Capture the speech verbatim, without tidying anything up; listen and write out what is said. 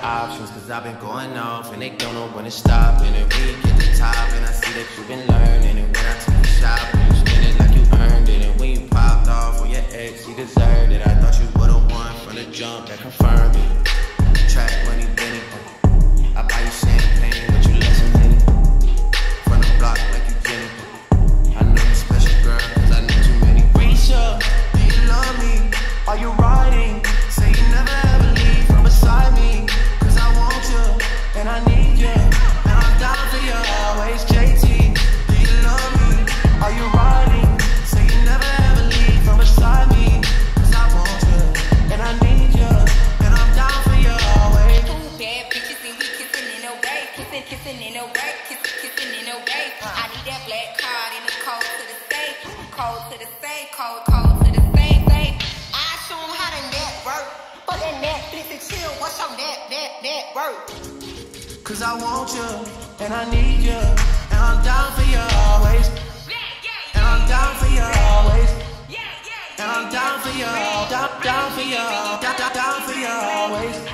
options, cause I've been going off and they don't know when to stop. And then when you get to the top, and I see that you've been learning. And when I take you shopping, you spend it like you earned it. And when you popped off on your ex, you deserved it. I thought you would've won from the jump, that confirmed it. TrapMoneyBenny, I buy you champagne, but you let some Henny. From the block like you Jenny. I know you special, girl, cause I know too many. Risha, do you love me? Are you riding? Say you never ever leave from beside me, cause I want you, and I need you, and I'm down for you always. J T, do you love me? Are you riding? Say you never ever leave from beside me, cause I want you, and I need you, and I'm down for you always. Two bad bitches and we kissing in a way, kissing, kissing in a way, kissing, kissing in a way. I need that black card and the code to the safe, code to the safe, code, code to the safe, safe. I show 'em how to network, but that Netflix and chill, what's your net, net, network? Cause I want you, and I need you, and I'm down for you always. And I'm down for you always. And I'm down for you, down, down for you, down, down, down for you always.